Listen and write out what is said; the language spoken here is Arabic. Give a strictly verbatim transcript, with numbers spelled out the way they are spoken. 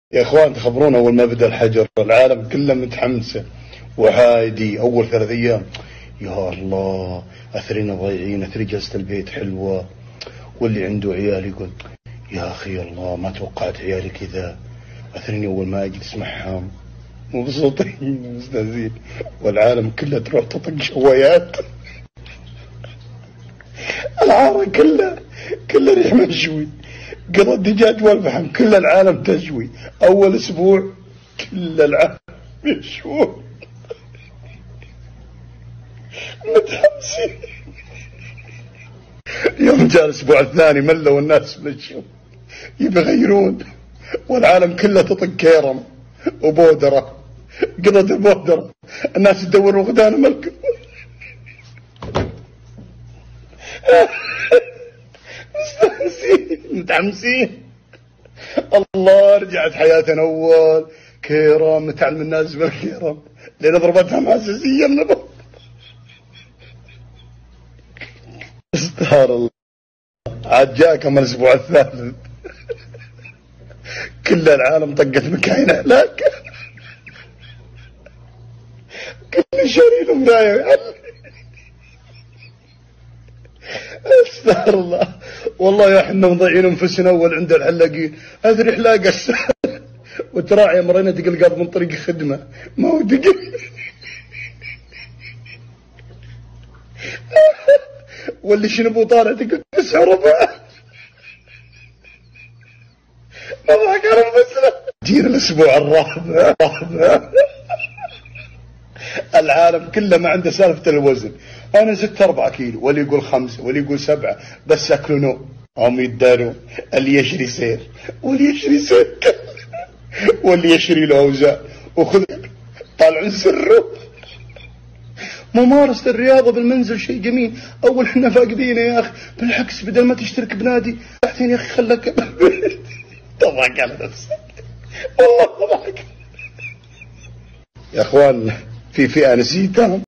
يا اخوان تخبرون اول ما بدا الحجر العالم كله متحمسه وهادي. اول ثلاث ايام يا الله اثرنا ضايعين، اثري جلسه البيت حلوه، واللي عنده عيال يقول يا اخي الله ما توقعت عيالي كذا. اثرني اول ما اجلس معهم مبسوطين مستانسين، والعالم كله تروح تطق شوايات العارة كله كله ريح مشوي، قرى الدجاج والفحم كل العالم تشوي. اول اسبوع كل العالم يشوي متحمسين. يوم جاء الاسبوع الثاني ملوا الناس من الشوي يبي يغيرون، والعالم كله تطق كيرم وبودرة، قضت البودرة الناس تدور غدان ملك مستانسين متحمسين. الله رجعت حياتنا اول كيرم، متعلم الناس بالكيرم لين ضربتها مؤسسية النبض. استغفر الله. عاد جاء كمان الاسبوع الثالث كل العالم طقت مكاين هلاك، كل شاري له مرايه. استغفر الله. والله يا احنا مضيعين انفسنا اول عند الحلاقين، اثري حلاقه وتراعي مرينا تقلقاض من طريق خدمه ما هو دقل واللي شنبو طالع تقول تسعة وربع مضحك على انفسنا. جينا الاسبوع الرابع العالم كله ما عنده سالفه الوزن. انا زدت أربعة كيلو، واللي يقول خمسة واللي يقول سبعة، بس اكلوا نوم. هم يداروا اللي يشري سير واللي يشري سكر واللي يشري له اوزان، وخذ طالعين سره. ممارسة الرياضة بالمنزل شيء جميل. اول حنا فاقدينه يا اخي، بالعكس بدل ما تشترك بنادي بعدين يا اخي خلك تضحك على نفسك والله ضحك. يا اخوان في فئة نسيتها